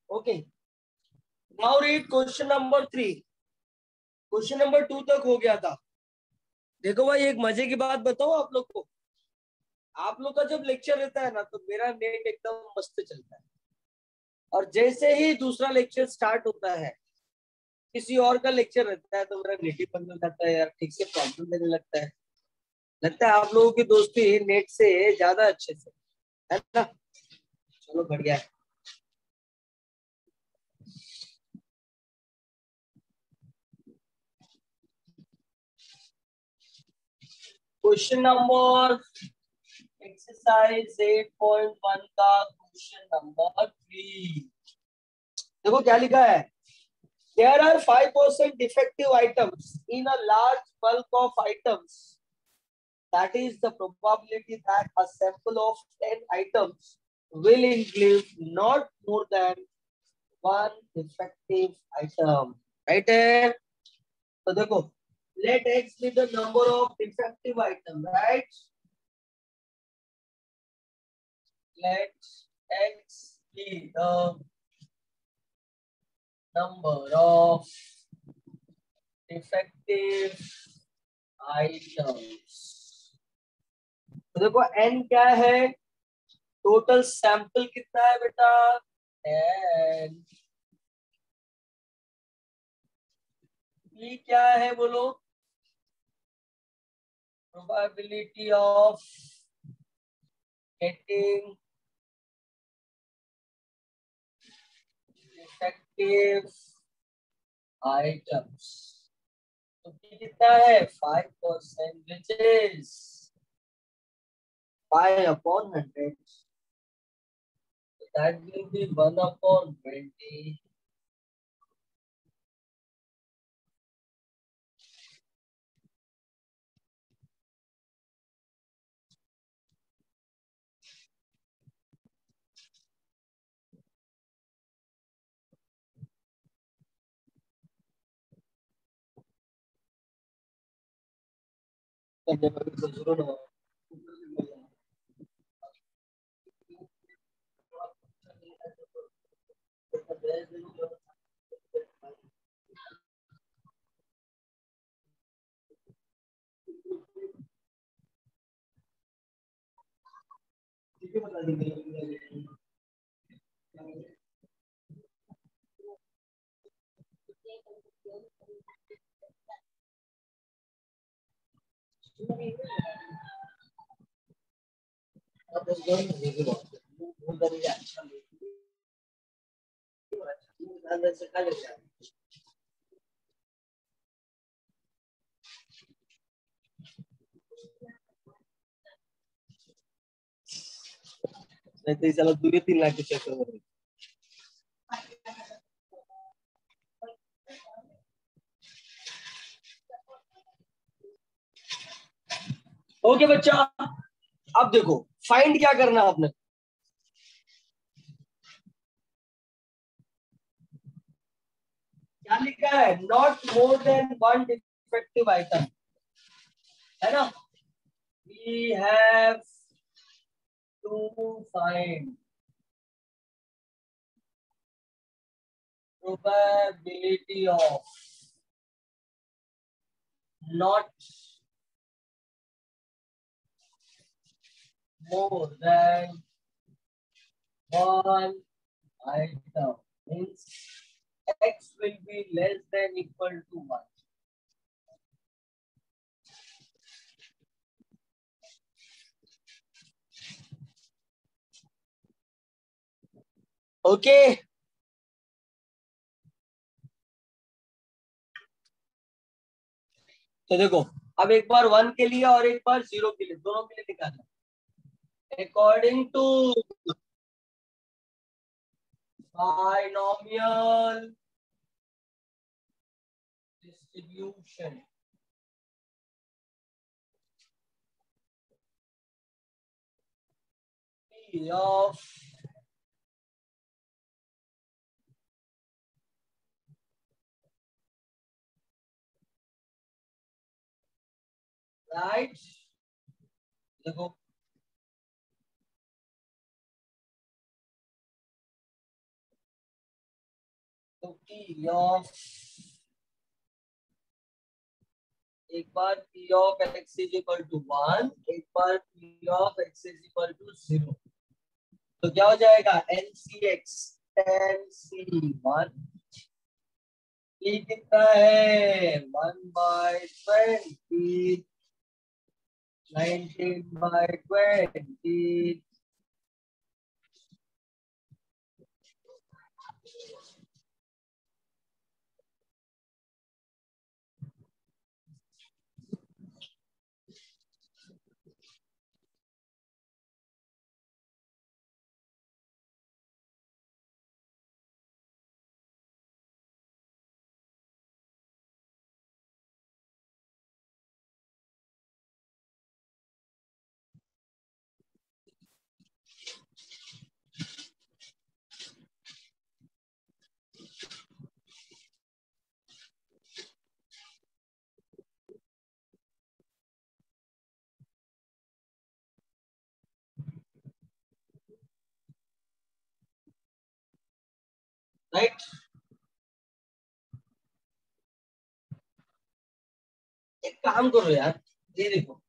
Okay, now read question number 3। Question number 2 तक हो गया था। देखो भाई, एक मजे की बात बताओ आप लोग को। आप लोग का जब लेक्चर रहता है ना, तो मेरा नेट एकदम मस्त चलता है, और जैसे ही दूसरा लेक्चर स्टार्ट होता है, किसी और का लेक्चर रहता है, तो मेरा नेट ही बंद हो जाता है यार, ठीक से प्रॉब्लम देने लगता है। लगता है आप लोगों की दोस्ती नेट से ज्यादा अच्छे से है ना। चलो बढ़िया है। क्वेश्चन नंबर एक्सरसाइज 8.1 का क्वेश्चन नंबर 3। देखो क्या लिखा है। There are 5% defective items in a large bulk of items. That is the probability that a sample of 10 items will include not more than one defective item. Right है? तो देखो, let x be the number of defective item, right? Let x be the number of defective items. तो देखो n क्या है, total sample कितना है बेटा, 10। p क्या है बोलो, probability of getting defective items. तो p कितना है 5%, which is 5/100, that will be 1/20। बता दीजिए। नहीं तो साला 2-3 लाख के चक्कर में रहे। ओके बच्चा, अब देखो फाइंड क्या करना है आपने। क्या लिखा है, not more than one defective item, है ना। We have to find probability of not more than one item, means x will be less than equal to 1। Okay, तो देखो, अब एक बार 1 के लिए और एक बार 0 के लिए, दोनों के लिए निकालना। According to binomial distribution of right, देखो तो P ऑफ, एक बार P of x is equal to 1, एक बार P of x is equal to 0। तो क्या हो जाएगा, NCX 10C1, ये कितना है 1/20, 19/20, राइट। एक काम करो यार, ये देखो,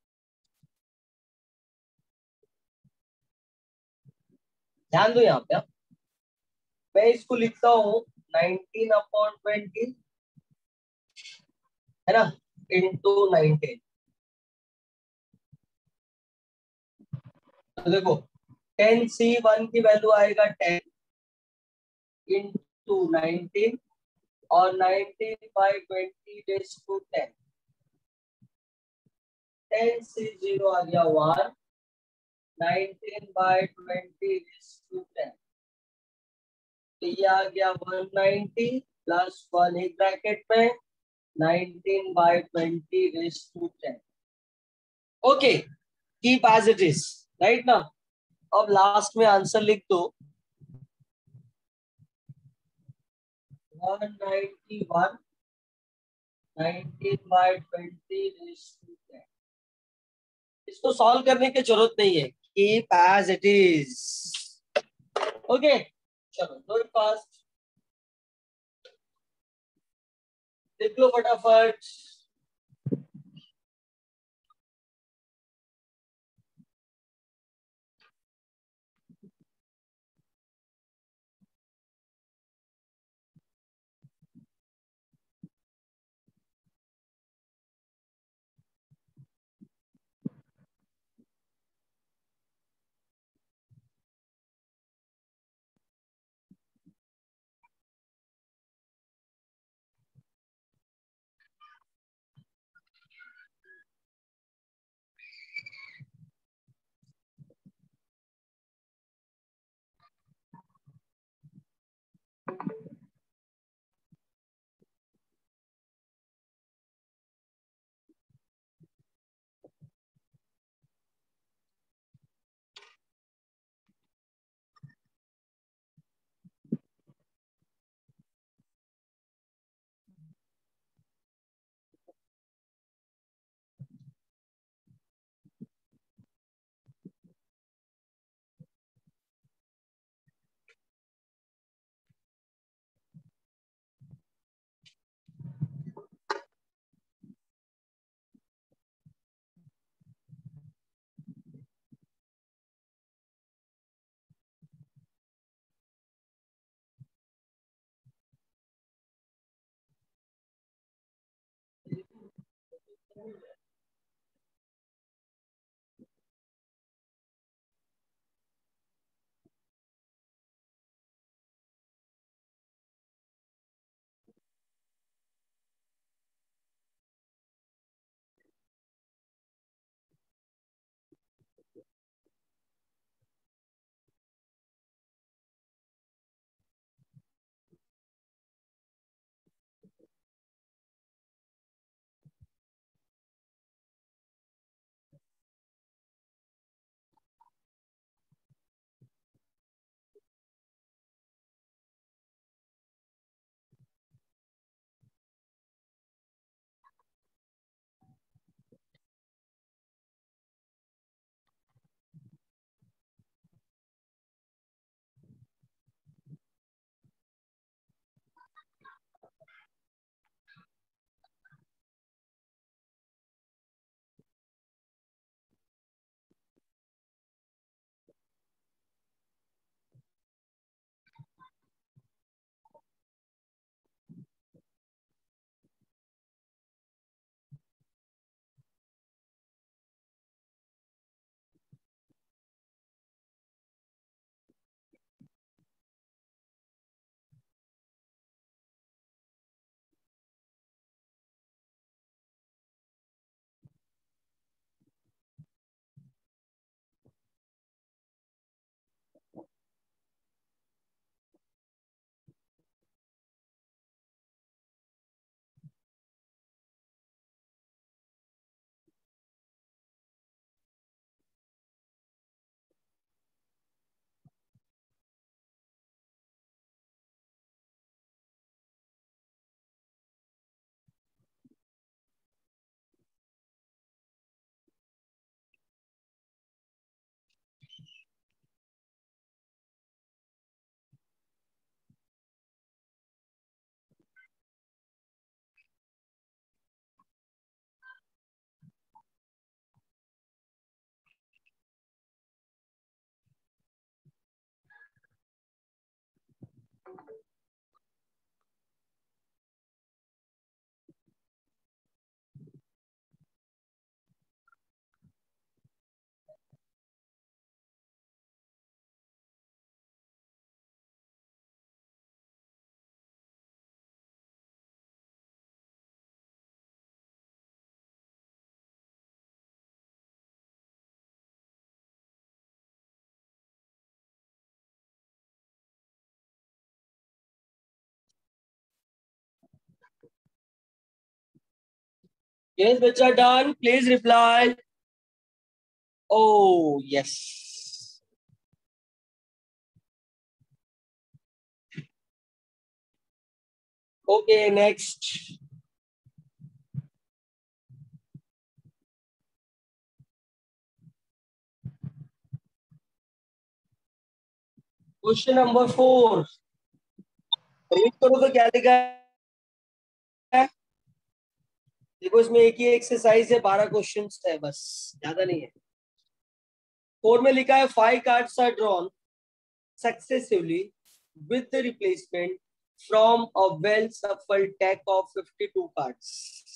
ध्यान दो यहाँ पे आप। मैं इसको लिखता हूँ 19/20, है ना, इंटू 19। तो देखो 10C1 की वैल्यू आएगा 10 इंटू 19, और 19/20 10C0 आ गया 1, 19/20 तो ये आ गया 190 प्लस 1 एक ब्रैकेट में 19/20। Okay, keep as it is, right ना। अब लास्ट में आंसर लिख दो 191, 19/20। इसको सॉल्व करने की जरूरत नहीं है, keep as it is. Okay, चलो डू इट फास्ट, लिख लो फटाफट। Yes, बच्चा done, please reply. Oh yes. Okay, next. Question number 4. रीड करो तो क्या लिखा है. देखो इसमें एक ही एक्सरसाइज है, 12 क्वेश्चन है बस, ज्यादा नहीं है. 4 में लिखा है 5 cards are drawn successively with the replacement from a well shuffled deck of 52 cards.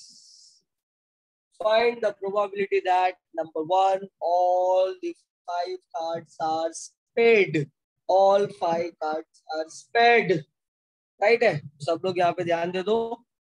Find the probability that number 1, all the 5 cards are spade. All 5 cards are spade. Right है, सब लोग यहाँ पे ध्यान दे दो.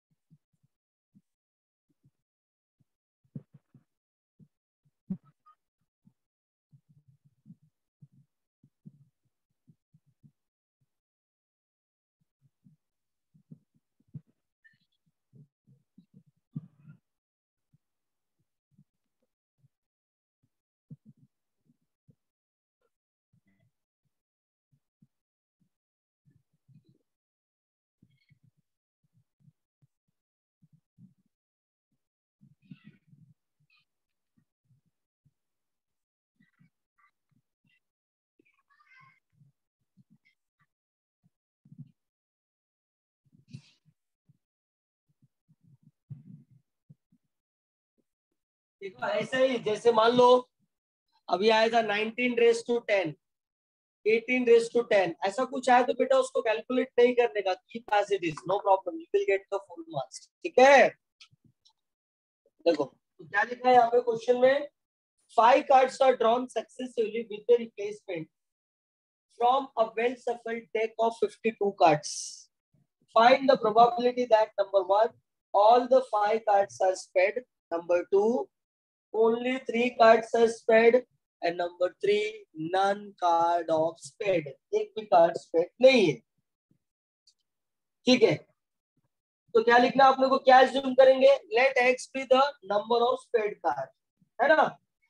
देखो ऐसा ही, जैसे मान लो अभी आया था 19 रेस टू 10, 18 रेस टू 10, ऐसा कुछ आया तो बेटा उसको कैलकुलेट नहीं करने का, keep as it is, no problem, you will get the full marks. ठीक है. देखो तो क्या लिखा है यहाँ पे क्वेश्चन में, 5 cards are drawn successively with the replacement from a well shuffled deck of 52 cards. Find the probability that number 1, all the 5 cards are spade. Number 2, only 3 cards are spade. And number 3, none card of spade. एक भी card spade नहीं है. ठीक है. तो क्या लिखना आप लोगों को, क्या assume करेंगे, let x be the number of spade card, है ना,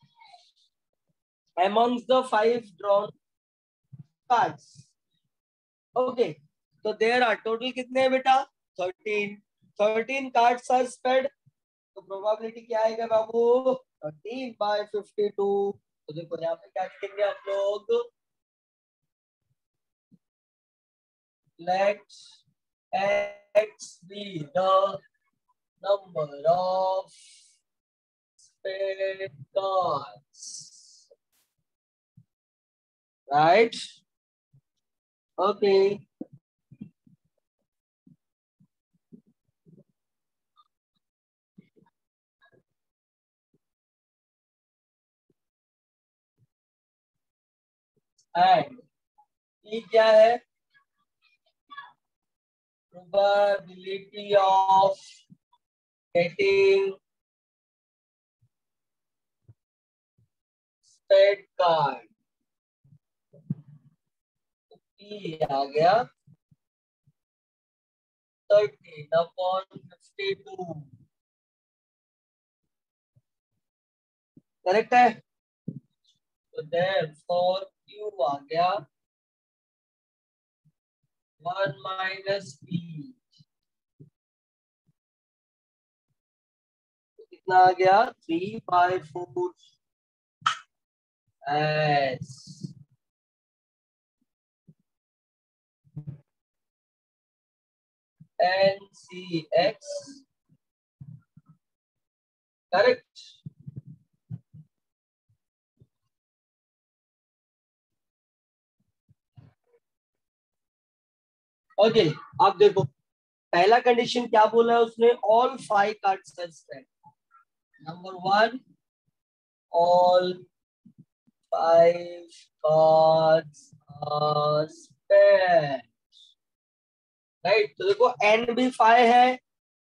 amongst the 5 drawn cards. Okay. तो देयर आर टोटल कितने हैं बेटा, 13. 13 कार्ड्स आर स्पेड. तो प्रोबेबिलिटी क्या आएगा बाबू, 13/52. तो देखो यहाँ पे क्या लिखेंगे आप लोग, let x be the number of spade cards. Right. Okay. And ये क्या है, probability of getting spade card. आ गया 13/52. करेक्ट है. तो देयरफॉर क्यू आ गया 1 माइनस बी. कितना आ गया, 3/4 एस. NCX. करेक्ट. ओके. अब देखो पहला कंडीशन क्या बोला है उसने, all 5 cards are spade. Number 1, all 5 cards are spent. राइट. तो देखो एन भी 5 है,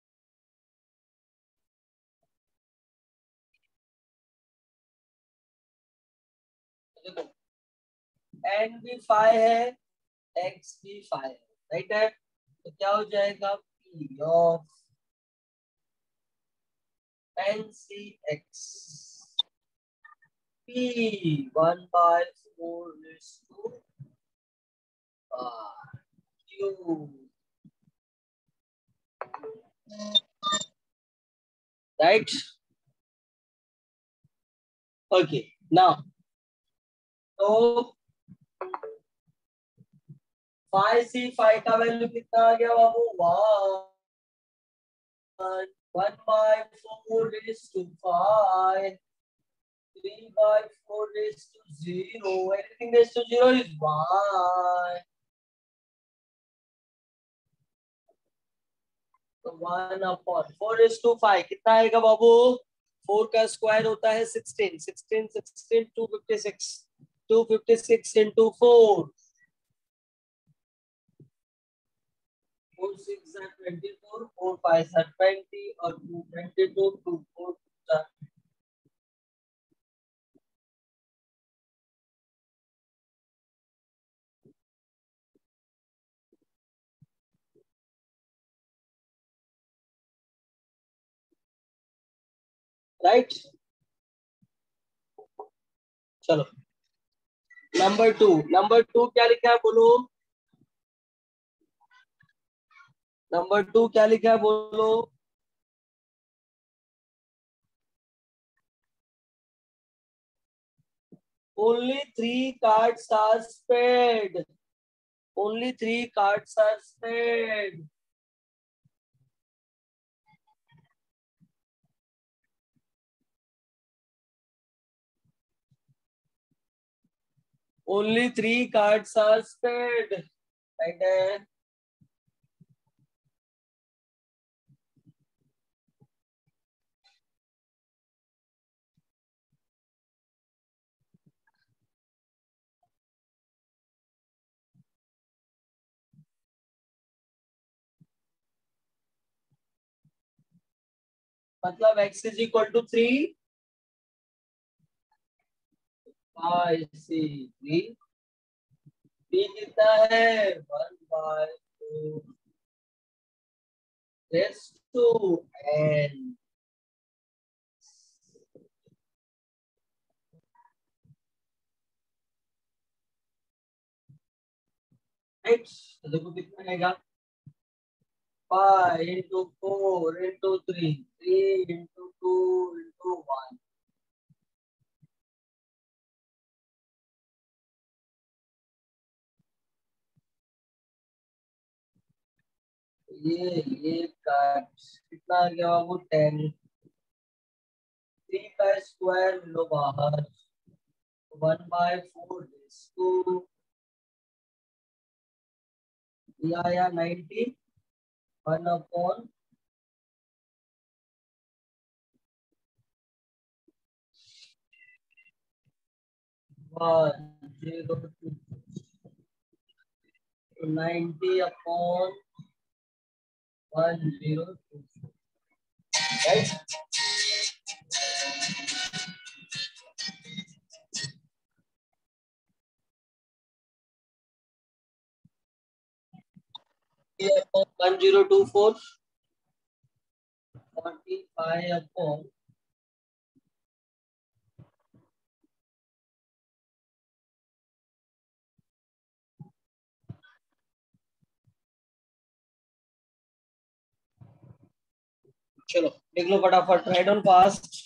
देखो एन भी 5 है, एक्स भी 5 है. राइट है. तो क्या हो जाएगा, p of NCX P 1/4 is to Q. Right? Okay. Now, तो 5C5 का वैल्यू कितना आ गया बाबू? 1/4 is to 5. 3/4 is to 0. Anything raised to 0 is 1. तो 1/4 is to 5 कितना आएगा बाबू? 4 का स्क्वायर होता है 16. 16 256. 256 into 4. 4 6 are 24. 4 5 are 20 और 2 22. 2 4 राइट. चलो नंबर टू क्या लिखा है बोलो? नंबर 2 क्या लिखा है बोलो? Only 3 cards are spared. Only 3 cards are spared. Only 3 cards are spared. Right है. मतलब x is equal to 3. I see 3. b कितना है? 1/4 raised to n. राइट. तो देखो कितना आएगा? 5 into 4 into 3. 3 into 2 into 1. ये कार्ड कितना आ गया बाबू? 10. 3 का स्क्वायर लो बाहर. 1/4 इसको या 90. 1/1 0 to 90/102. Right? ये 1024. 45/. चलो देख लो फटाफट. Right on fast.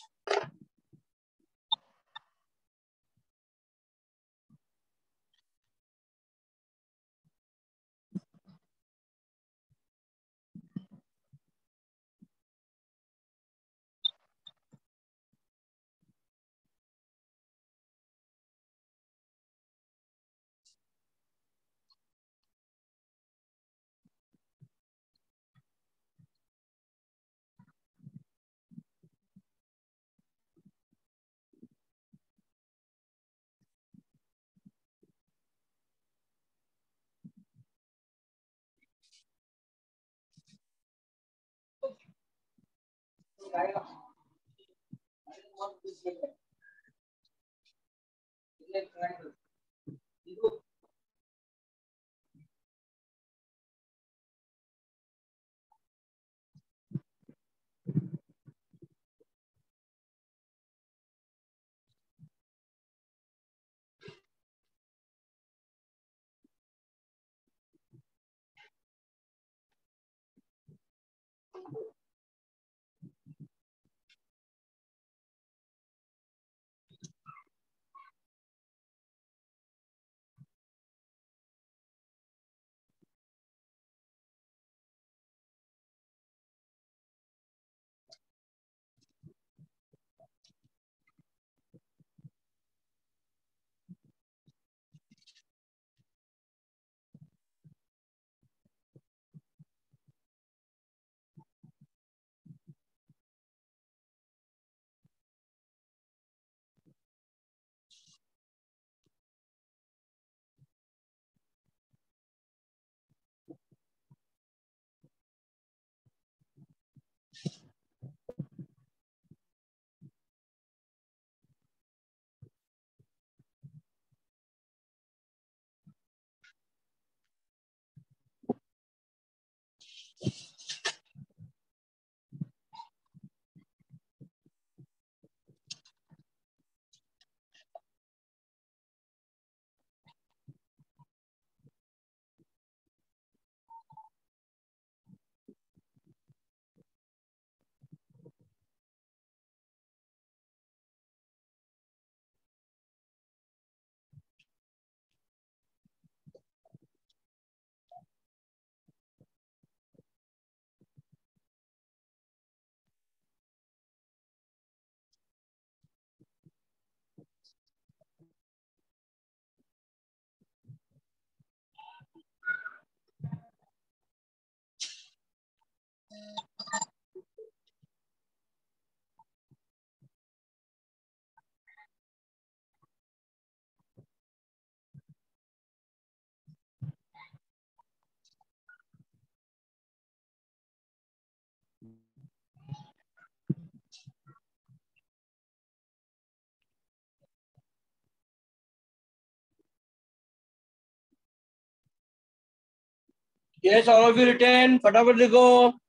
Yes all of you return, फटाफट देखो।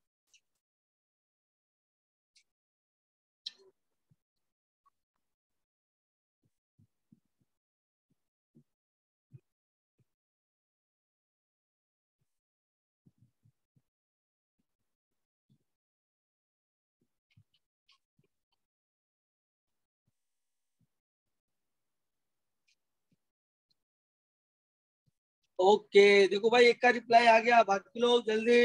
ओके देखो भाई, एक का रिप्लाई आ गया, बाकी लोग जल्दी।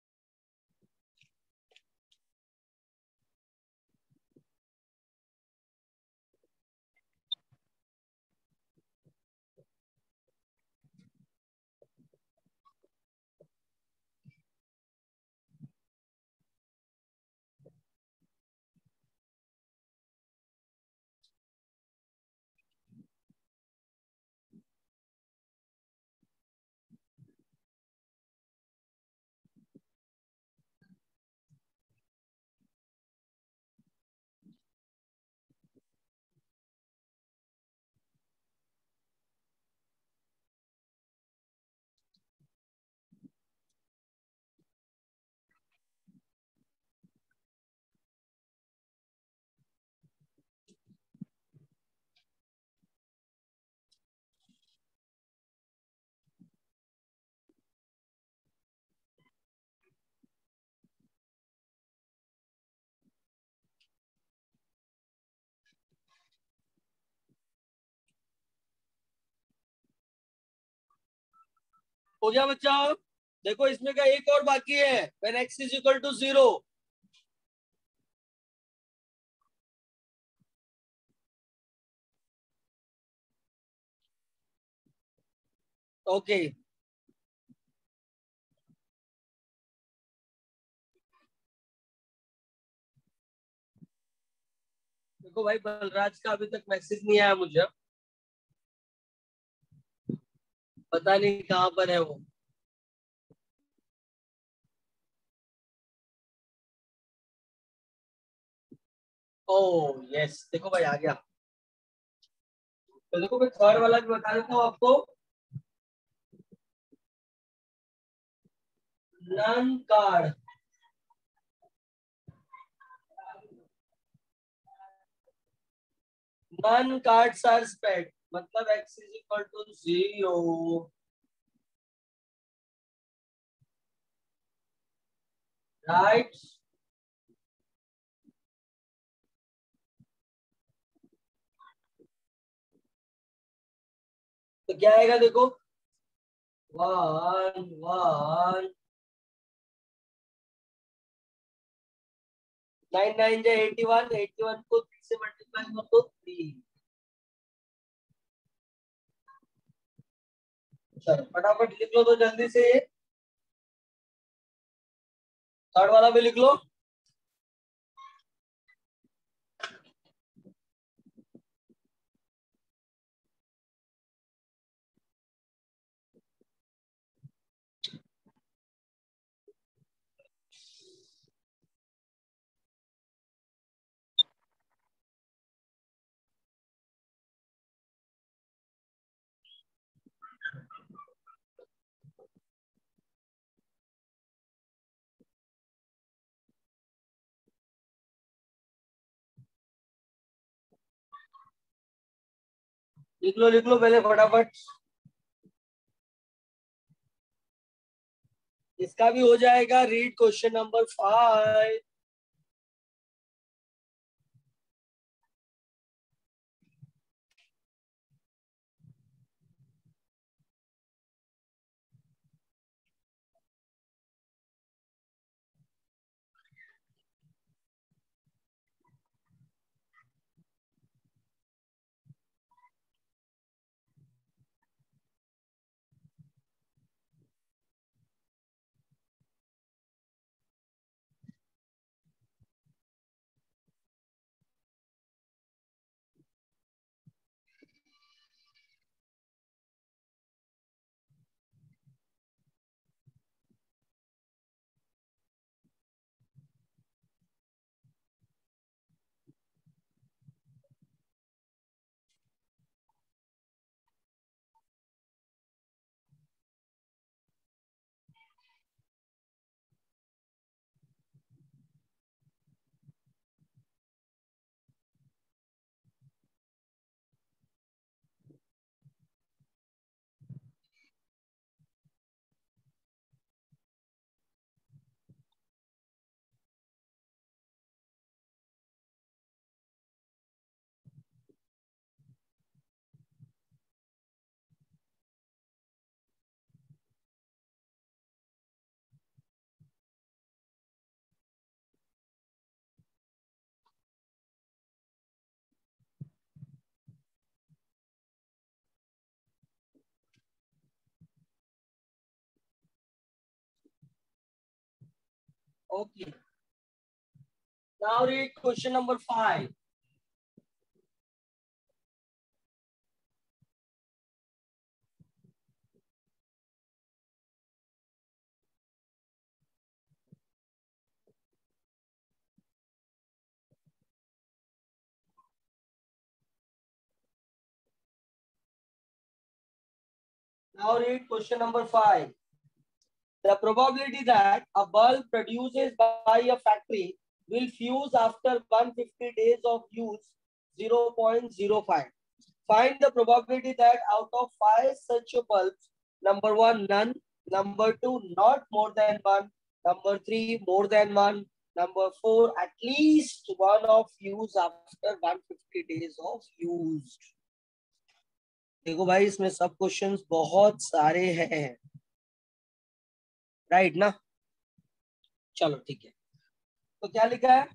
हो गया बच्चा? देखो इसमें का एक और बाकी है, when x is equal to 0। Okay देखो भाई, बलराज का अभी तक मैसेज नहीं आया मुझे, पता नहीं कहाँ पर है वो। ओ यस, देखो भाई आ गया। तो देखो मैं थर्ड वाला भी बता देता हूँ आपको। None card, none cards are spade, मतलब x is equal to 0, right. तो क्या आएगा देखो, 1 1 9 9 जा 81, 81 को 3 से मल्टीप्लाई कर दो 3। चलो फटाफट लिख लो तो जल्दी से, थर्ड वाला भी लिख लो। लिख लो पहले फटाफट। इसका भी हो जाएगा। Read question number 5। Okay. Now read question number 5. Now read question number 5. The probability that a bulb produced by a factory will fuse after 150 days of use 0.05. Find the probability that out of 5 such bulbs, number 1 none, number 2 not more than 1, number 3 more than 1, number 4 at least one of use after 150 days of use. देखो भाई इसमें सब questions बहुत सारे हैं, right ना। चलो ठीक है, तो क्या लिखा है,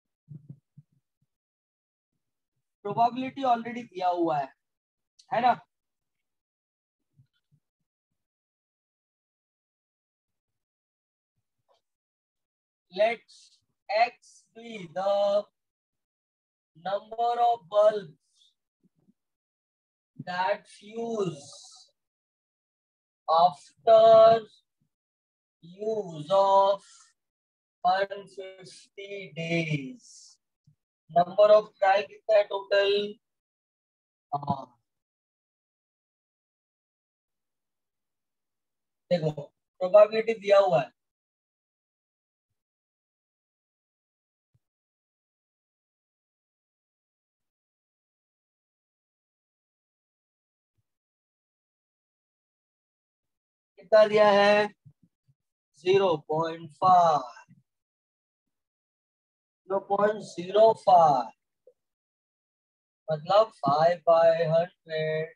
प्रोबेबिलिटी ऑलरेडी दिया हुआ है ना। Let's x be the number of bulbs that fuse after use of 150 days. Number of trial कितना है टोटल, देखो प्रोबेबिलिटी दिया हुआ है, कितना दिया है 0.5, 0.05। मतलब 5/100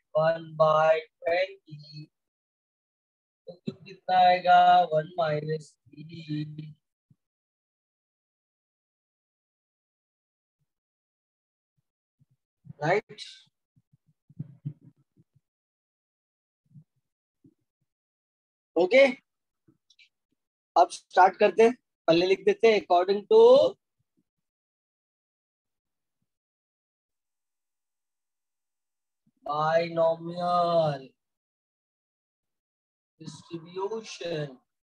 1/20, तो कितना आएगा 1 - 3, राइट। ओके, अब स्टार्ट करते हैं। पहले लिख देते हैं according to binomial distribution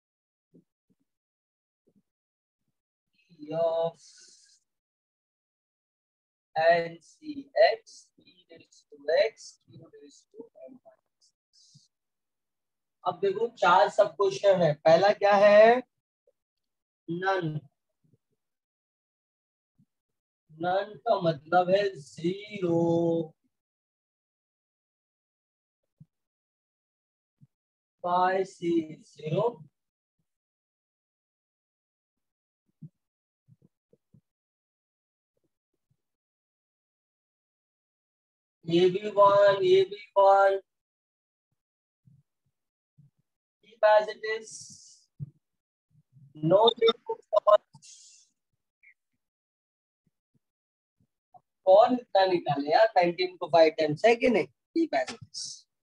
of NCX e raised to x q raised to n minus x। अब देखो चार सब क्वेश्चन है। पहला क्या है, नन। नन का मतलब है जीरो। बाय सी जीरो। ये भी वन, ये भी one, keep as it is, no need to solve। कौन इतना निकाले यार, 19 को 5 टाइम्स है कि नहीं, keep as it is।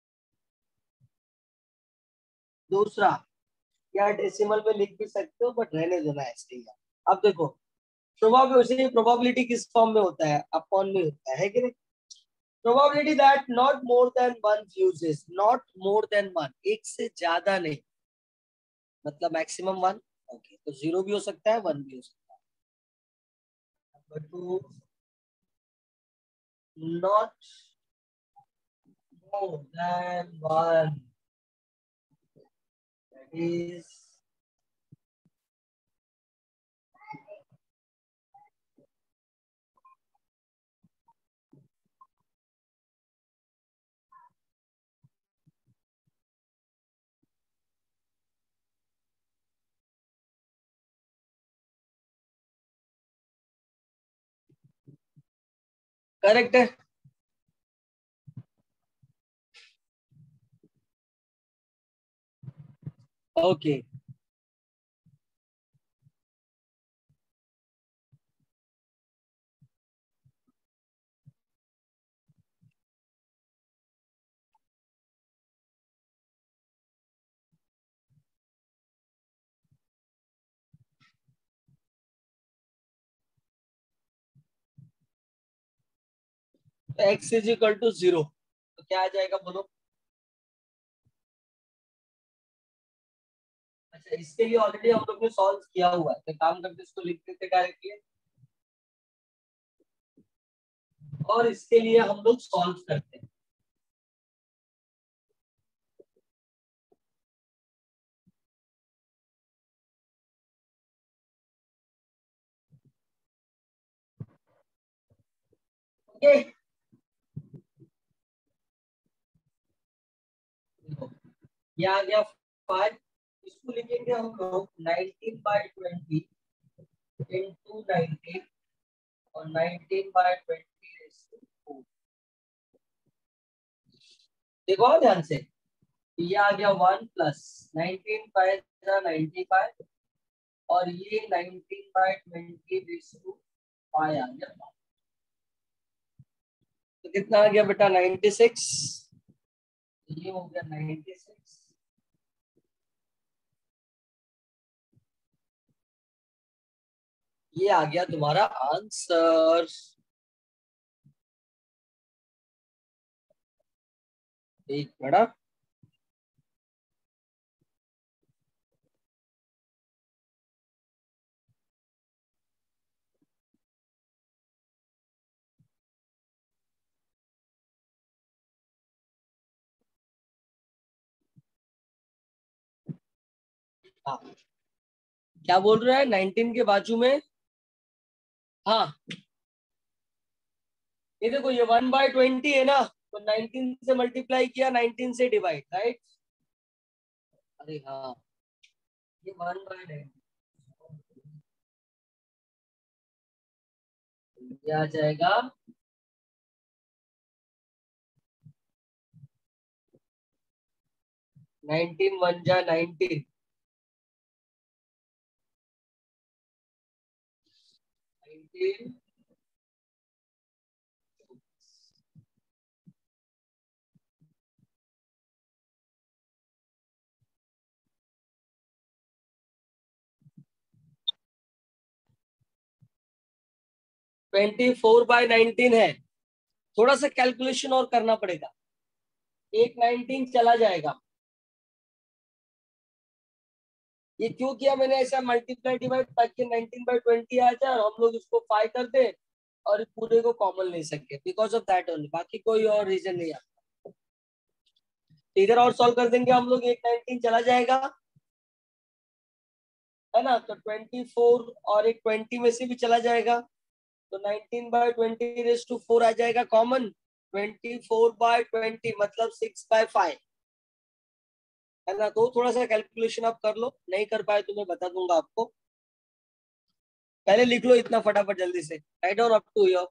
दूसरा, या डेसिमल में लिख भी सकते हो बट रहने देना ऐसे ही है। अब देखो प्रोबेबिलिटी किस फॉर्म में होता है, अपॉन में होता है कि नहीं। Probability that not more than one fuses, not more than one, एक से ज्यादा नहीं, मतलब मैक्सिमम वन। ओके, तो जीरो भी हो सकता है, वन भी हो सकता है। Number two, not more than one, that is correct है। Okay, x is equal to zero, तो क्या आ जाएगा बोलो। अच्छा, इसके लिए ऑलरेडी हम लोग ने सॉल्व किया हुआ है, तो काम करके इसको लिख देते डायरेक्टली, और इसके लिए हम लोग सॉल्व करते हैं। ओके, ये आ गया 5। इसको लिखेंगे हम लोग 19/20 इंटू 19, और 19/20 देखो ध्यान से। ये आ गया 1 + 19/95, और ये 19/20 आ गया। तो कितना आ गया बेटा, 96। ये हो गया 96। ये आ गया तुम्हारा आंसर। एक मिनट, हाँ क्या बोल रहा है 19 के बाजू में। हाँ, ये देखो ये 1/20 है ना, तो 19 से मल्टीप्लाई किया, 19 से डिवाइड, राइट। अरे हाँ, ये 1/19, ये आ जाएगा 19 वन जा 19, 19 24/19 है। थोड़ा सा कैलकुलेशन और करना पड़ेगा, एक 19 चला जाएगा। ये क्यों किया मैंने ऐसा मल्टीप्लाई डिवाइड, ताकि 19/20 आ जाए और हम लोग इसको 5 कर दे और पूरे को कॉमन ले सके, बिकॉज ऑफ दैट ओनली, बाकी कोई और रीजन नहीं है। इधर और सॉल्व कर देंगे हम लोग, एक 19 चला जाएगा, है ना। तो 24 और एक 20 में से भी चला जाएगा, तो 19/20 आ जाएगा कॉमन। 24/20 मतलब 6/5, है ना। तो थोड़ा सा कैलकुलेशन आप कर लो, नहीं कर पाए तो मैं बता दूंगा आपको। पहले लिख लो इतना फटाफट जल्दी से, right down up to your.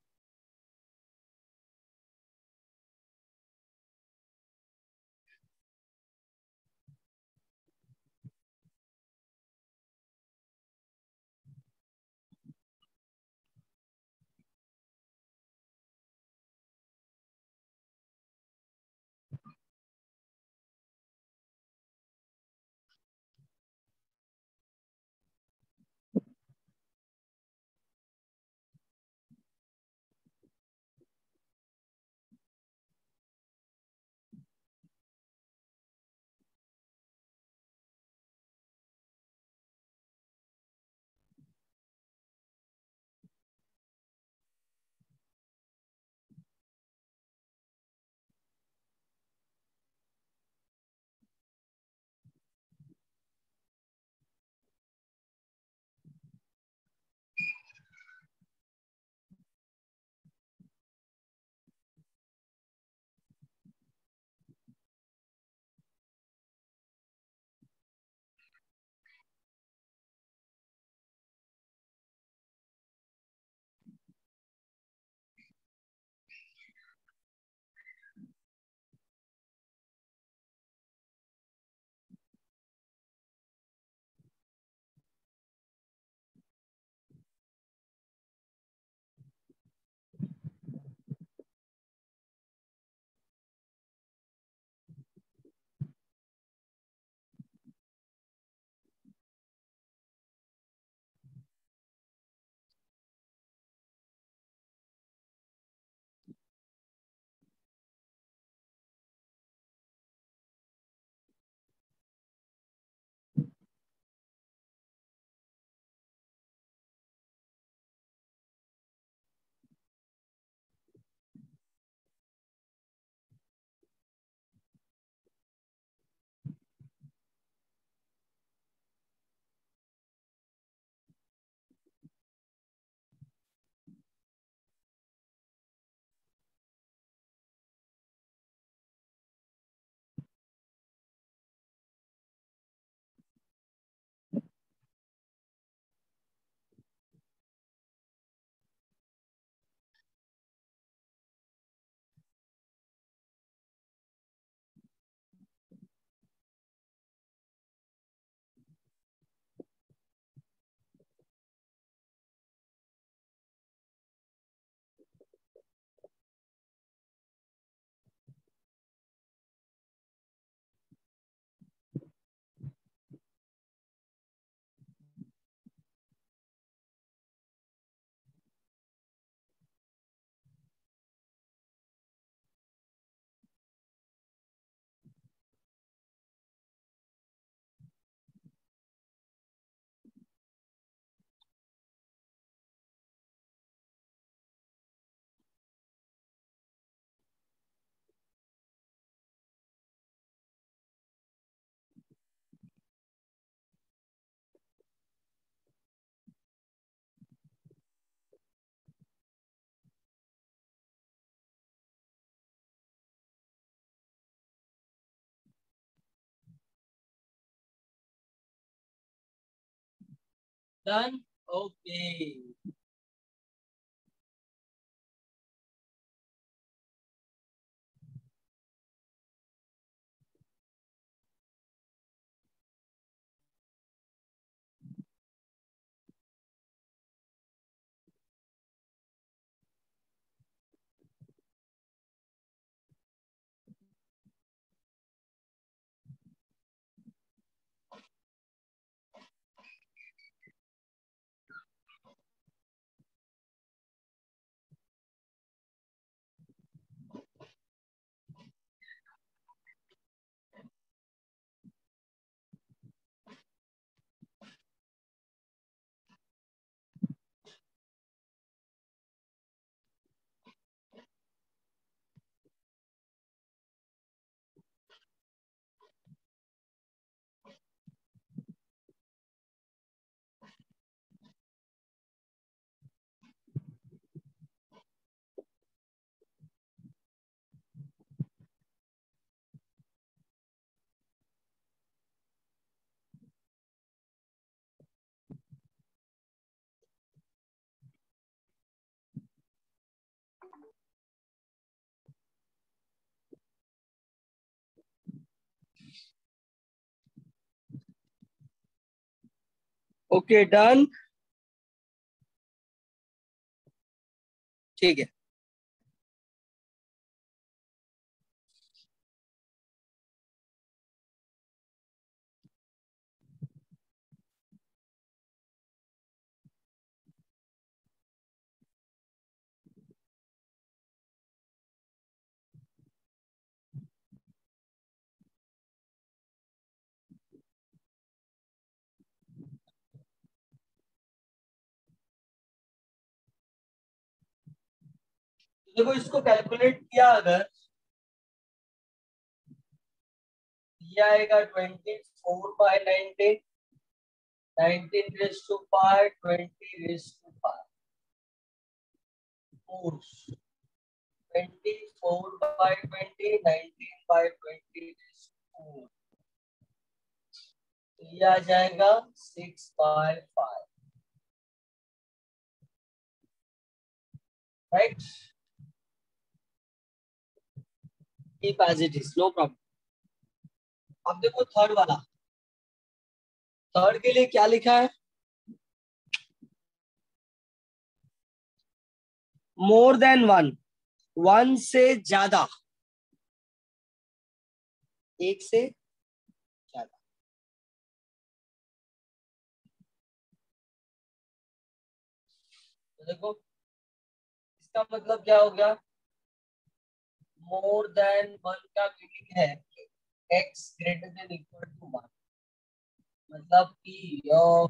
Done, okay. Okay done. ठीक है। देखो इसको कैलकुलेट किया अगर, ये आएगा 24/19, 19 raise to 5, 20 raise to 5, 24/20, 19/20 raise to 4, तो ये आ जाएगा 6/5, right. Keep as it is, no problem. अब देखो थर्ड वाला, थर्ड के लिए क्या लिखा है? मोर देन वन, वन से ज्यादा, एक से ज्यादा। तो देखो इसका मतलब क्या हो गया? मोर देन वन का मीनिंग है x greater than equal to one, मतलब p of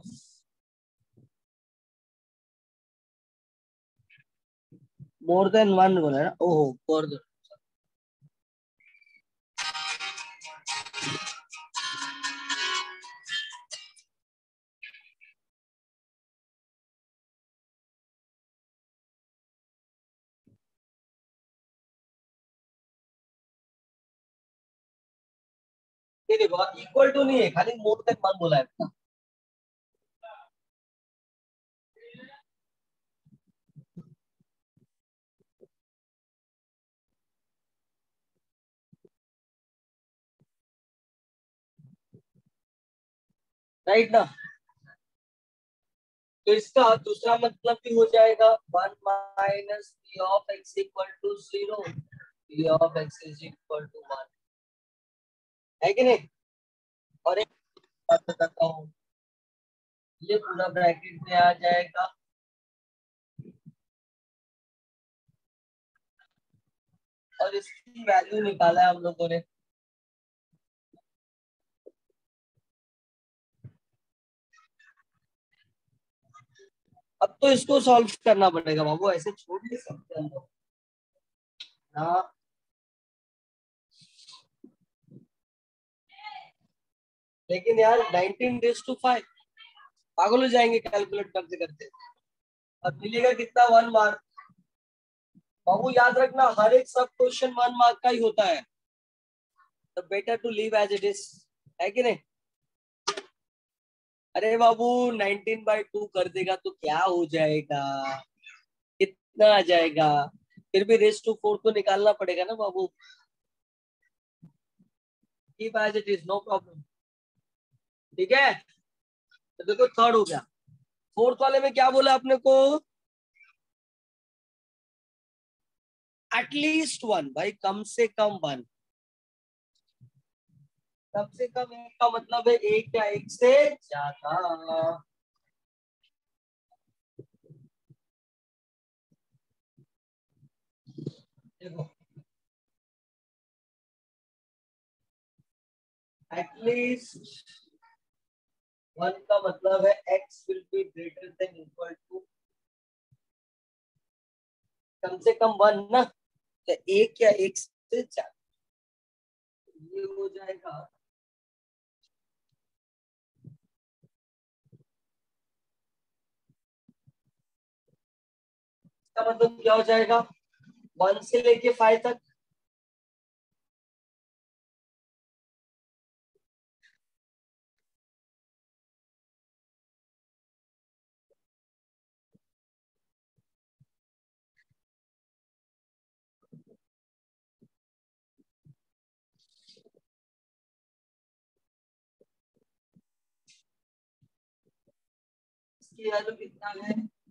more than one बोला है ना, ओहो फॉर द। ये देखो इक्वल टू नहीं है, खाली मोर देन वन बोला है। राइट ना? तो इसका दूसरा मतलब भी हो जाएगा 1 - p(x) = 0, p(x) = 1, है कि नहीं? और एक बात बताता हूँ, ये पूरा ब्रैकेट में आ जाएगा, और इसकी वैल्यू निकाला है हम लोगों ने। अब तो इसको सॉल्व करना पड़ेगा बाबू, ऐसे छोड़ नहीं सकते हम लोग। हाँ, लेकिन यार 19 रेस टू 5, पागल हो जाएंगे कैलकुलेट करते करते। अब मिलेगा कितना? 1 मार्क। बाबू याद रखना, हर एक सब क्वेश्चन 1 मार्क का ही होता है, तो better to leave as it is, है कि नहीं? अरे बाबू 19/2 कर देगा तो क्या हो जाएगा, कितना आ जाएगा? फिर भी रेस टू 4 तो निकालना पड़ेगा ना बाबू। Keep as it is, no problem. ठीक है, तो देखो थर्ड हो गया। फोर्थ वाले में क्या बोला आपने को? एटलीस्ट वन, भाई कम से कम वन। कम से कम एक का मतलब है एक या एक से ज्यादा। देखो एटलीस्ट वन का मतलब है x will be greater than equal to, कम से कम वन ना, तो एक या एक से ज्यादा, ये हो जाएगा। इसका मतलब क्या हो जाएगा? 1 से लेके 5 तक। किया तो कितना है,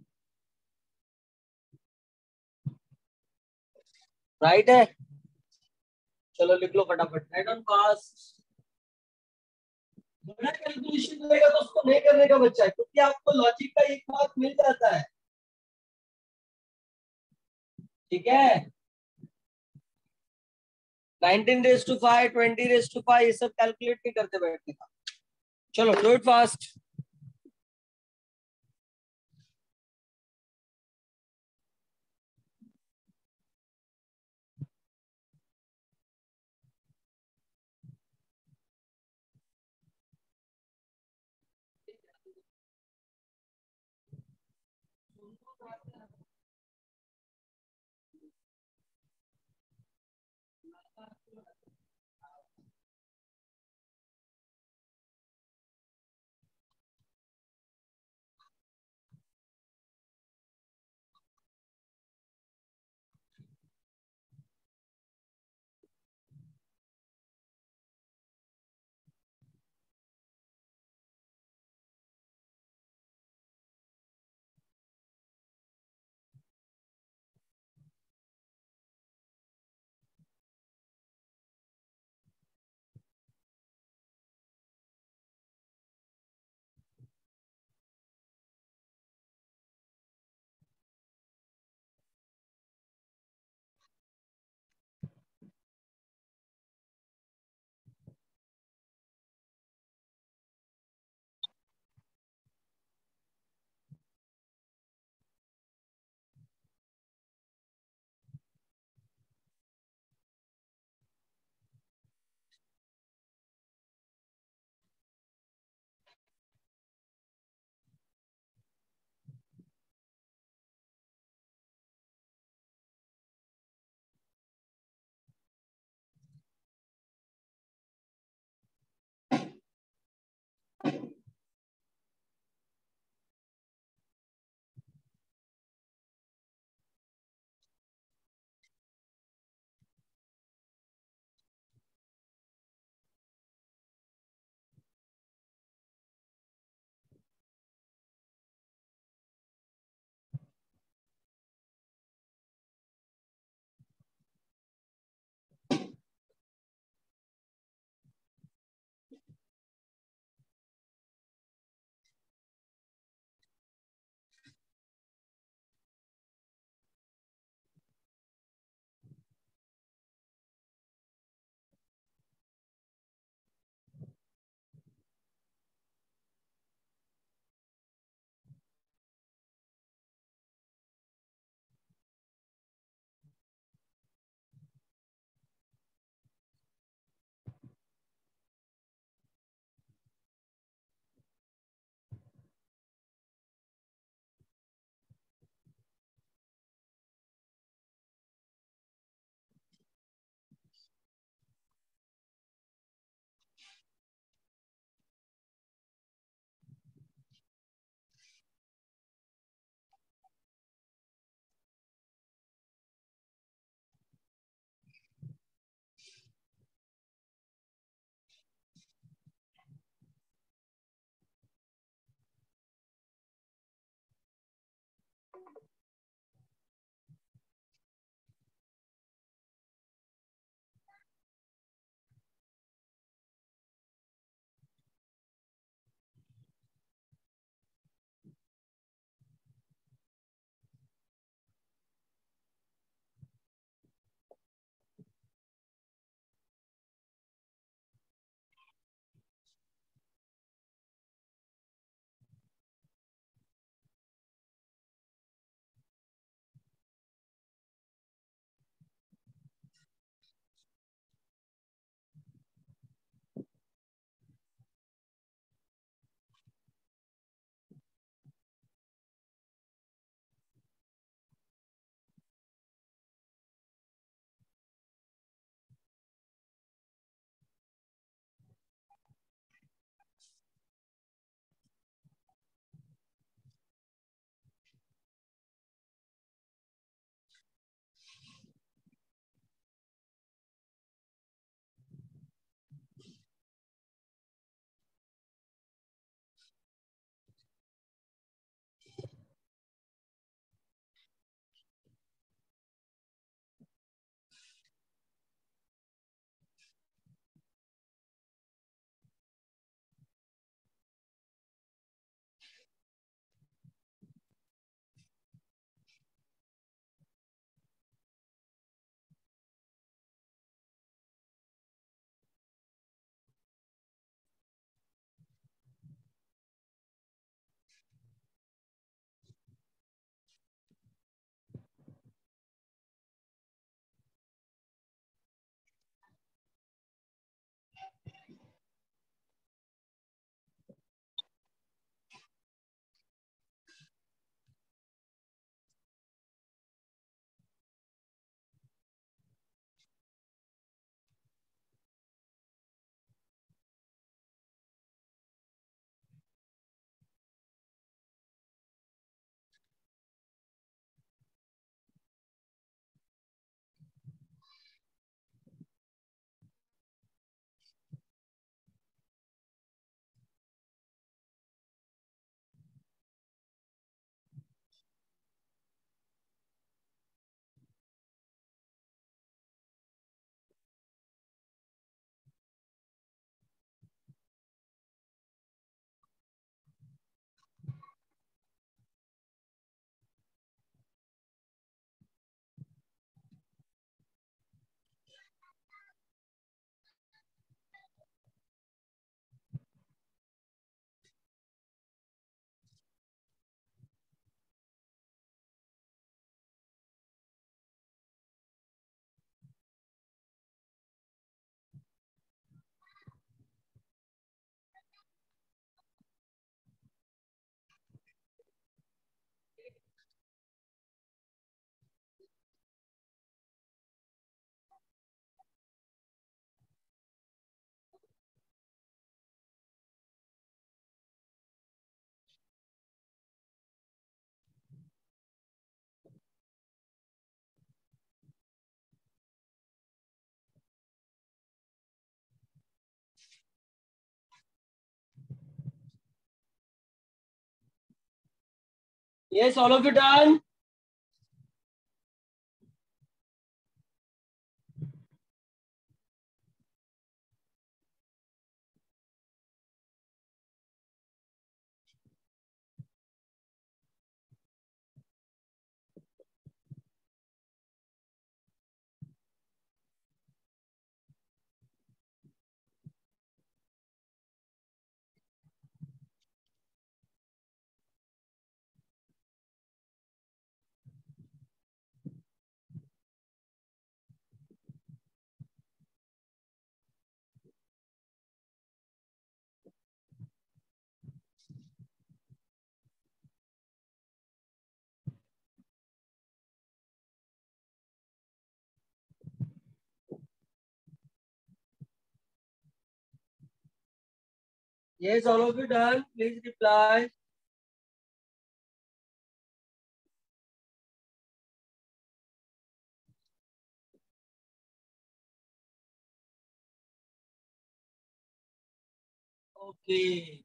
राइट है। चलो लिख लो फटाफट, एड ऑन कास्ट। बड़ा कैलकुलेशन रहेगा तो उसको नहीं करने का बच्चा है, क्योंकि आपको लॉजिक का एक मार्क मिल जाता है, ठीक है। 19 रेज टू 5, 20 रेज टू 5, ये सब कैलकुलेट नहीं करते बैठने का। चलो do it fast. Yes, all of you done? Yes, all of you done? Please reply. Okay.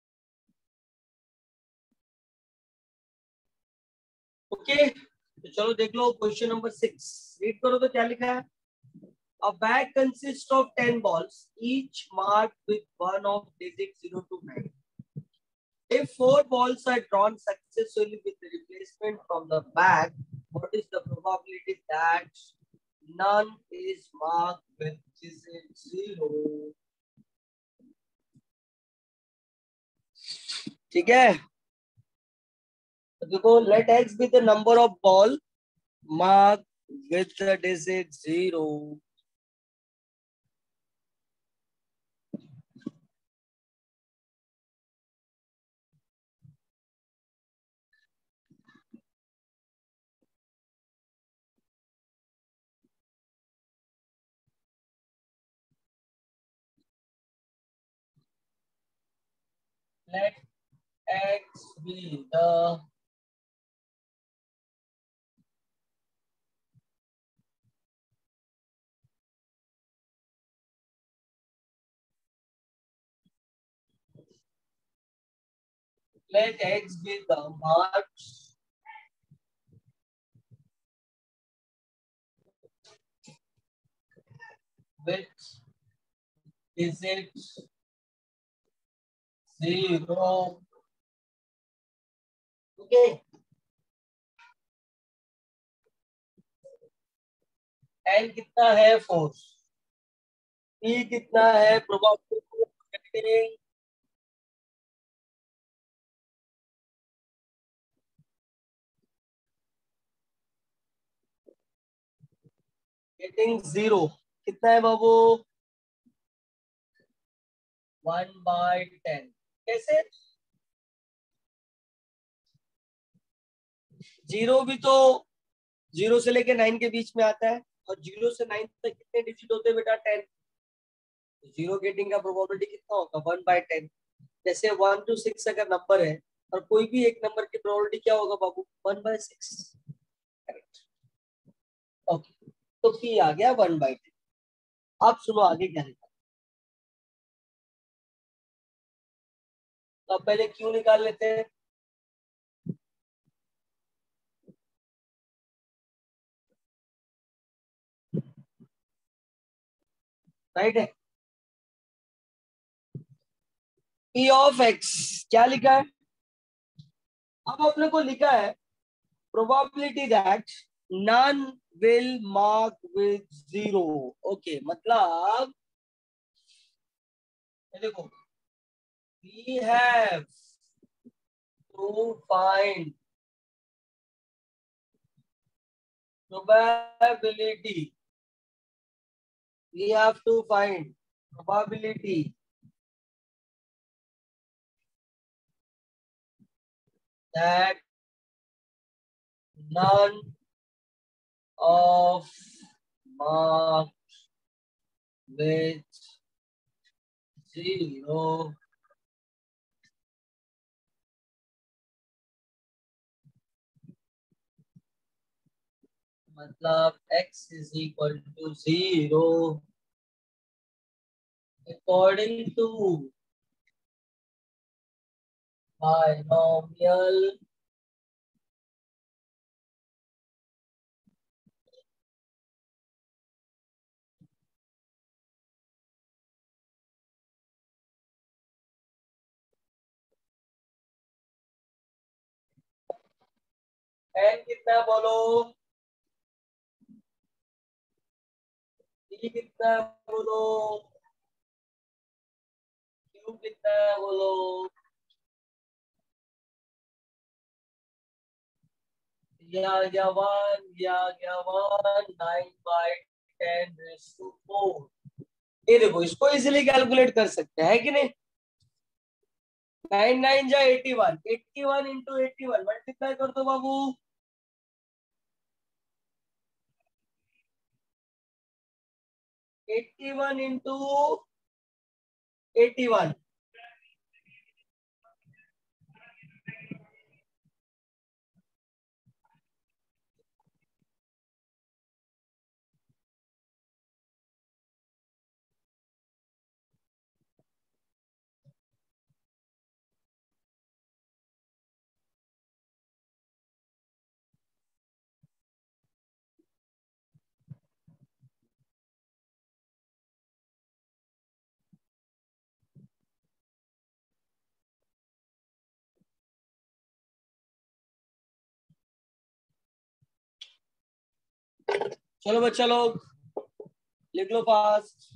Okay तो चलो देख लो क्वेश्चन नंबर 6 रीड करो तो क्या लिखा है A bag consists of 10 balls each marked with one of digit 0 to 9. If 4 balls are drawn successfully with the replacement from the bag, what is the probability that none is marked with digit 0? ठीक है तो देखो let x be the number of ball marked with the digit 0. Let x be the let x be the marks with digit 0. Okay. N कितना है force E कितना है probability getting 0 कितना है बाबू 1/10 कैसे 0 भी तो 0 से लेके 9 के बीच में आता है और 0 से 9 तक कितने डिजिट होते हैं बेटा 10 0 गेटिंग का प्रोबेबिलिटी कितना होगा 1/10 जैसे 1 to 6 अगर नंबर है और कोई भी एक नंबर की प्रोबेबिलिटी क्या होगा बाबू 1/6 करेक्ट ओके तो पी आ गया 1/10 अब सुनो आगे क्या लिखा तो अब पहले क्यों निकाल लेते हैं राइट है पी ऑफ एक्स क्या लिखा है अब अपने को लिखा है probability that none will mark with 0 okay मतलब ये देखो we have to find probability we have to find probability that none of marked with 0 मतलब x is equal to 0 according to binomial N कितना है बोलो, डी कितना है बोलो, क्यू कितना है बोलो। या गया वन, या गया वन, 9/10⁴। ये देखो, इसको इजीली कैलकुलेट कर सकते हैं, है कि नहीं। 9 9 जा 81, 81 इंटू 81 मल्टीप्लाई कर दो बाबू। 81 इंटू 81। चलो बच्चा लोग, लिख लो फास्ट।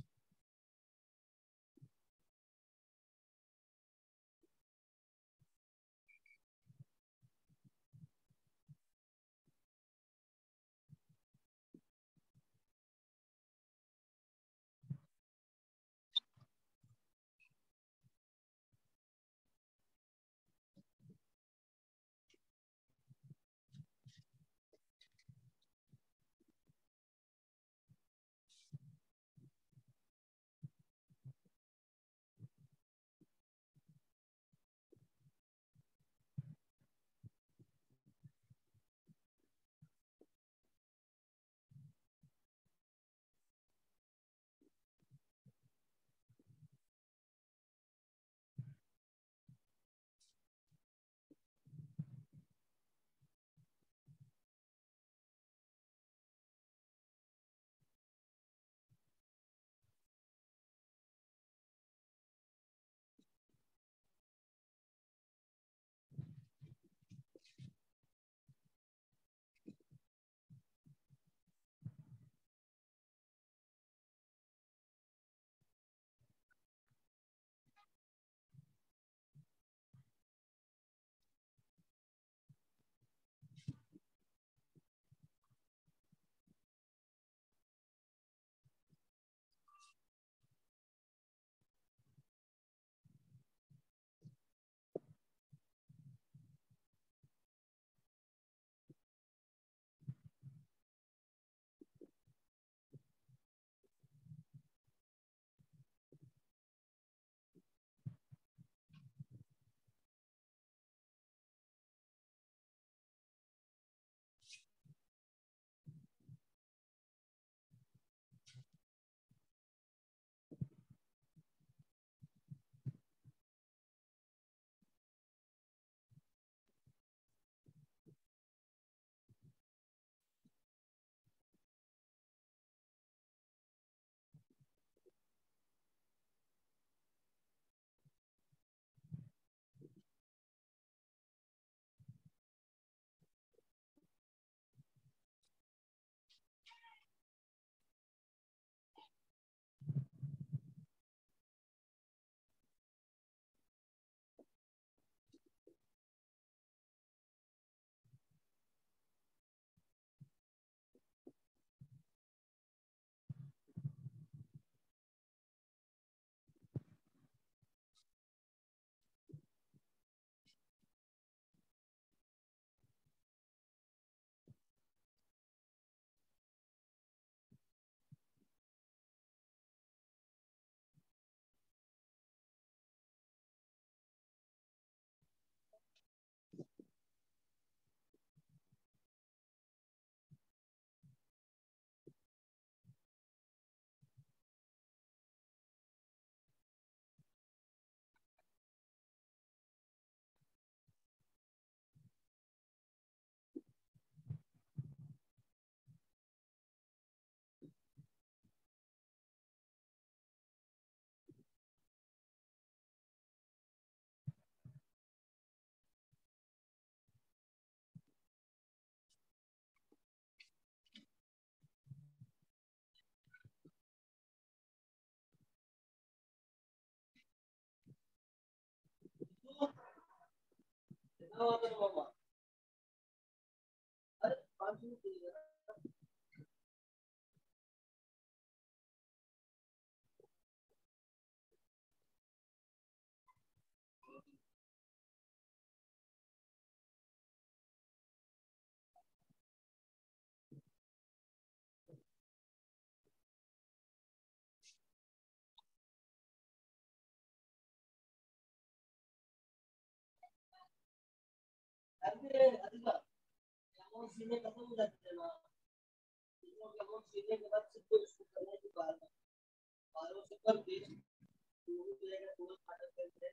मामा, अरे 5 मिनट के लिए ना। अरे अरे अमाउंट सीने खत्म हो जाती है ना, अमाउंट सीने के बाद सिर्फ इसको करने की बात है, 12 से कर दे तो हो जाएगा, 2 करके।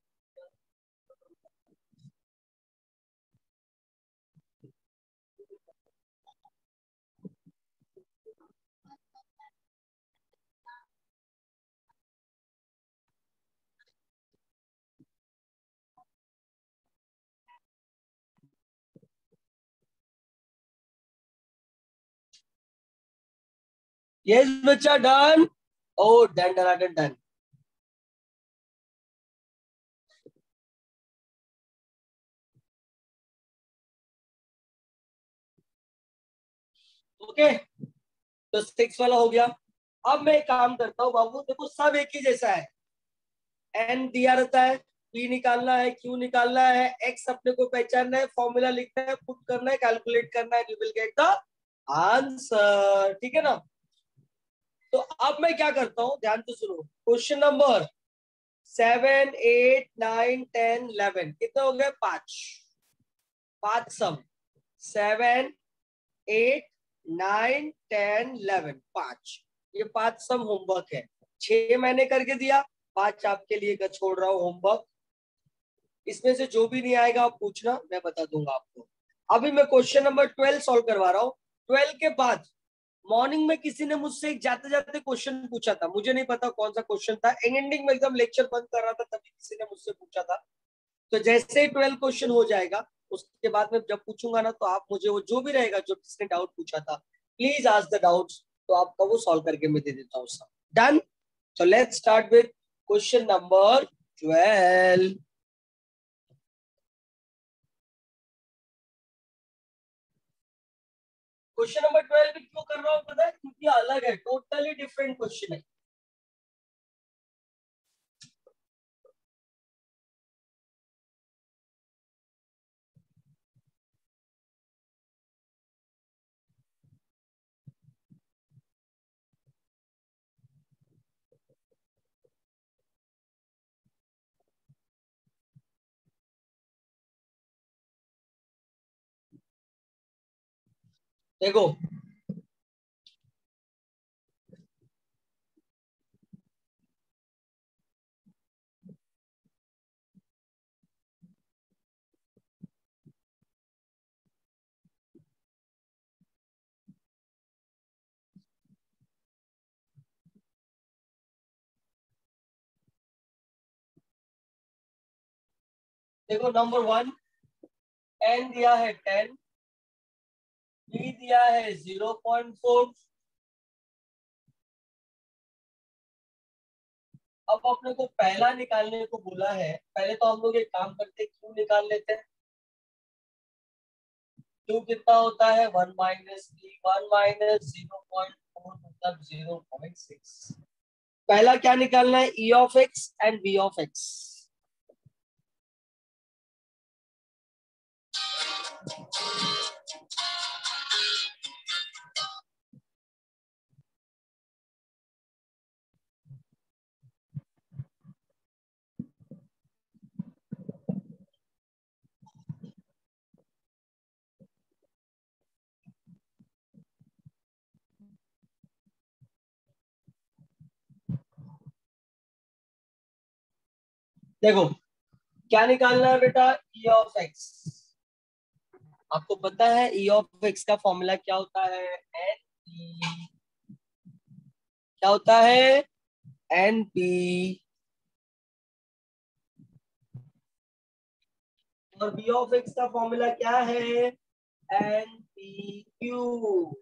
यस बच्चा, done. Oh done, done done. Okay, तो 6 वाला हो गया। अब मैं एक काम करता हूँ बाबू, देखो सब एक ही जैसा है, एन दिया रहता है, पी निकालना है, क्यू निकालना है, एक्स अपने को पहचानना है, फॉर्मूला लिखना है, पुट करना है, कैलकुलेट करना है, you will get the answer. ठीक है ना? तो अब मैं क्या करता हूँ, ध्यान से सुनो। क्वेश्चन नंबर 7, 8, 9, 10, 11 कितने हो गए? 5। 5 सम, 7, 8, 9, 10, 11, 5। ये 5 सम होमवर्क है, 6 मैंने करके दिया, 5 आपके लिए का छोड़ रहा हूँ होमवर्क। इसमें से जो भी नहीं आएगा आप पूछना, मैं बता दूंगा आपको। अभी मैं क्वेश्चन नंबर 12 सॉल्व करवा रहा हूँ। 12 के बाद मॉर्निंग में किसी ने मुझसे एक जाते जाते क्वेश्चन पूछा था, मुझे नहीं पता कौन सा क्वेश्चन था, एंडिंग में एकदम लेक्चर बंद कर रहा था तभी किसी ने मुझसे पूछा था। तो जैसे ही 12 क्वेश्चन हो जाएगा उसके बाद में जब पूछूंगा ना, तो आप मुझे वो जो भी रहेगा जो किसने डाउट पूछा था, प्लीज आस्क द डाउट्स, तो आपका वो सॉल्व करके मैं दे देता हूँ सब। Done. So let's start with question number 12। Question number 12 भी क्यों कर रहा हूँ पता है? क्योंकि अलग है, टोटली डिफरेंट क्वेश्चन है। देखो, देखो नंबर 1, एन दिया है 10, बी दिया है 0.4। अब अपने को पहला निकालने को बोला है, पहले तो हम लोग एक काम करते हैं, क्यू निकाल लेते हैं। क्यू कितना होता है? 1 माइनस बी, 1 माइनस 0.4 मतलब 0.6। पहला क्या निकालना है? E of X and B of X. देखो क्या निकालना है बेटा? E of X. आपको पता है ई ऑफ एक्स का फॉर्मूला क्या होता है? N P. क्या होता है? N P. और बी ऑफ एक्स का फॉर्मूला क्या है? N P Q.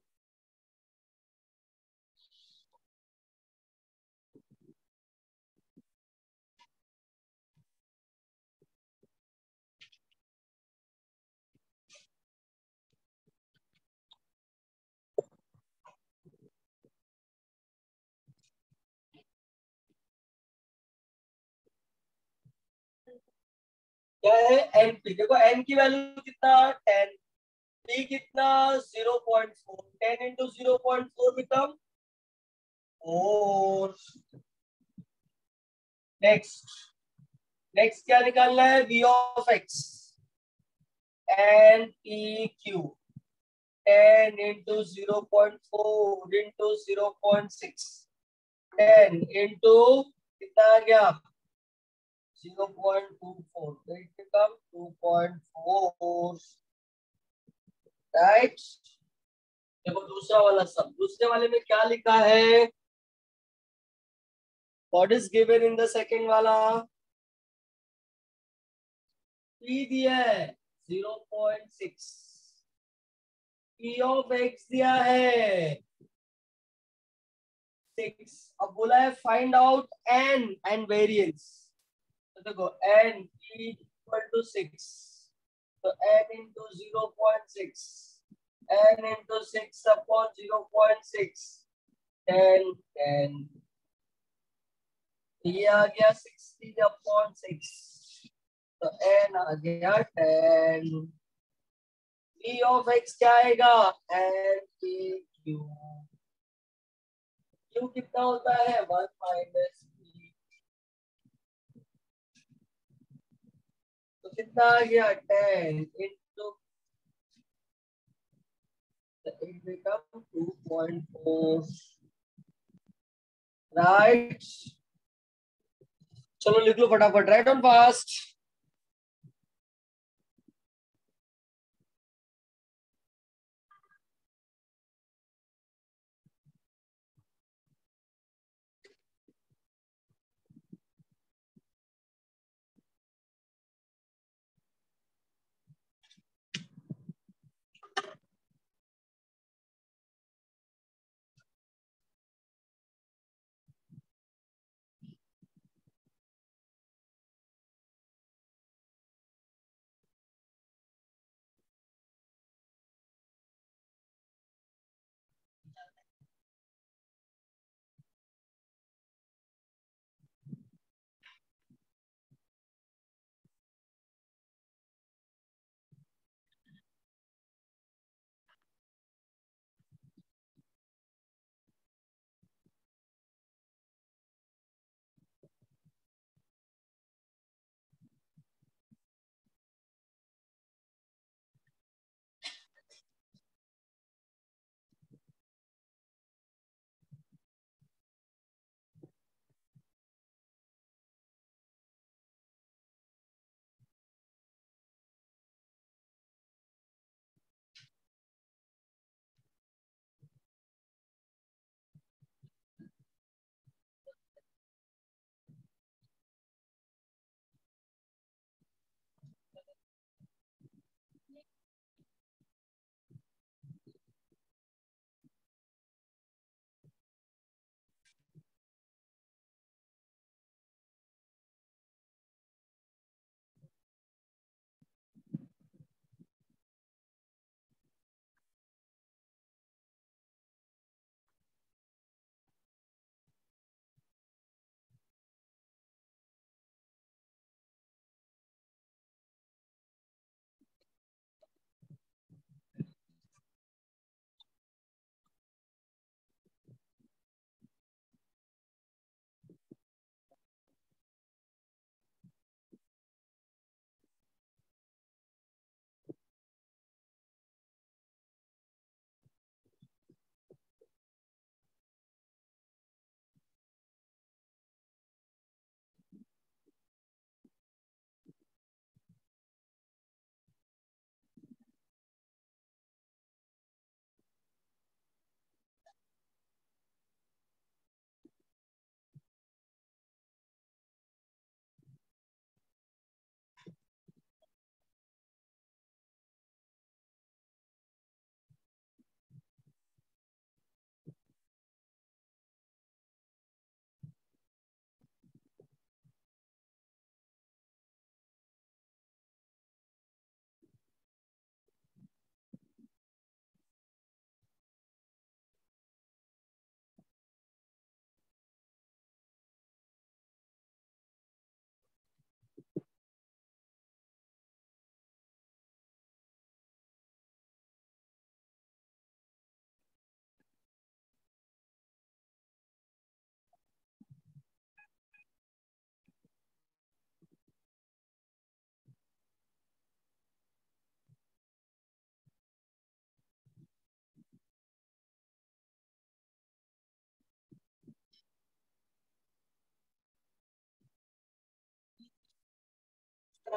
क्या है एनपी, देखो एन की वैल्यू कितना 10, पी कितना 0.4, 10 इंटू 0.4 बिकम 4। नेक्स्ट, नेक्स्ट क्या निकालना है, V of X, N P Q, 10 into 0.4 into 0.6, 10 into कितना आ गया 0.24, तो it become 2.4, राइट। देखो दूसरा वाला सब, दूसरे वाले में क्या लिखा है, what is given in the second वाला, पी दिया है 0.6, पी ऑफ एक्स दिया है 6, अब बोला है find out N and variance, तो देखो एन इक्वल टू 6, तो n into 0.6, n into 6 upon 0.6, 10 10, ये आ गया 60 अपॉन 6, तो n आ गया 10। v ऑफ x क्या आएगा, n p q, q कितना होता है 1 माइनस p, तो कितना आ गया 10 इंटू, it become 2.4, राइट। चलो लिख लो फटाफट, right on fast.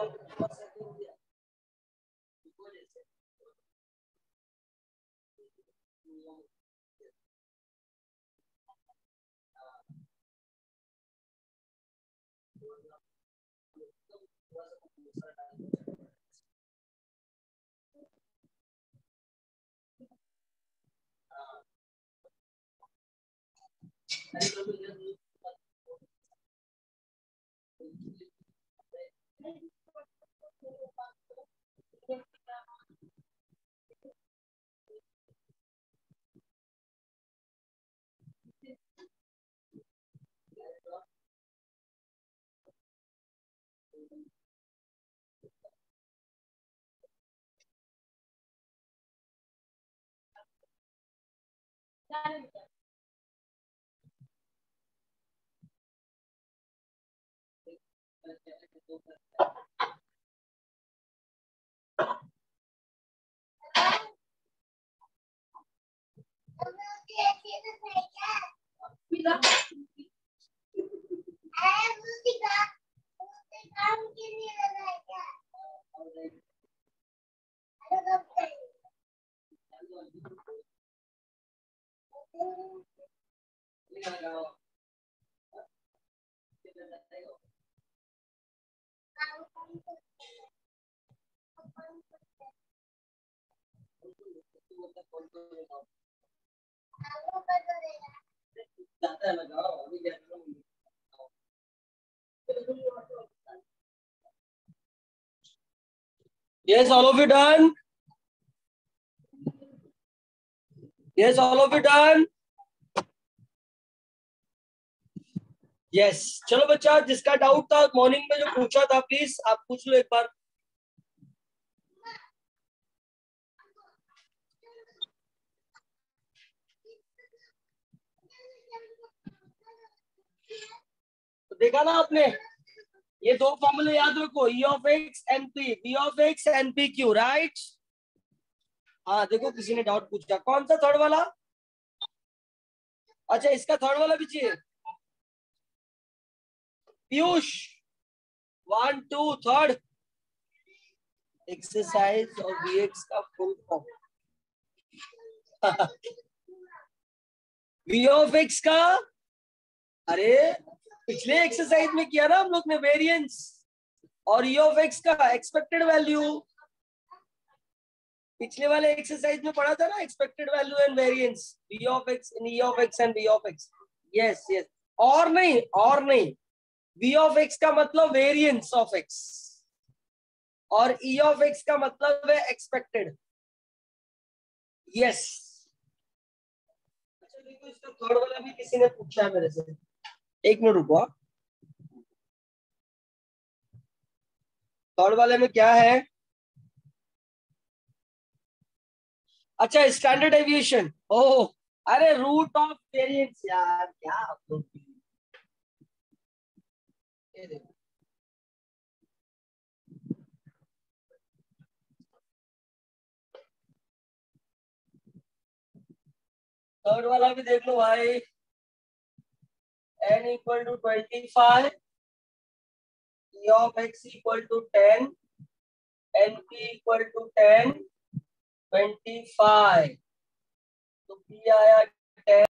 Yes, all of you done? Yes, all of you done? Yes. चलो बच्चा, जिसका डाउट था मॉर्निंग में जो पूछा था, प्लीज आप पूछ लो एक बार. तो देखा ना आपने, ये दो फॉर्मूले याद रखो, E of X N P, B of X N P Q, right. हाँ देखो, किसी ने डाउट पूछा, कौन सा थर्ड वाला? अच्छा, इसका थर्ड वाला भी चाहिए. पीयूष, 1 2 थर्ड एक्सरसाइज और वीएक्स का full form. V of X का, अरे पिछले एक्सरसाइज में किया ना हम लोग ने, वेरिएंस. और ई ऑफ एक्स का एक्सपेक्टेड वैल्यू, पिछले वाले एक्सरसाइज में पढ़ा था ना, expected value and variance, V of X इन E of X and B of X. Yes yes. और नहीं, वी ऑफ एक्स का मतलब वेरिएंस ऑफ एक्स, और ई ऑफ एक्स का मतलब है एक्सपेक्टेड. यस. अच्छा देखो, इसका थर्ड वाला भी किसी ने पूछा है मेरे से, एक मिनट रुको. थर्ड वाले में क्या है? अच्छा, स्टैंडर्ड एविएशन. ओह, अरे रूट ऑफ वेरिएंस यार, क्या आप लोग. थर्ड वाला भी देख लो भाई. n equal to 25, e of x equal to 10, np equal to 10, 25. तो p आया 10.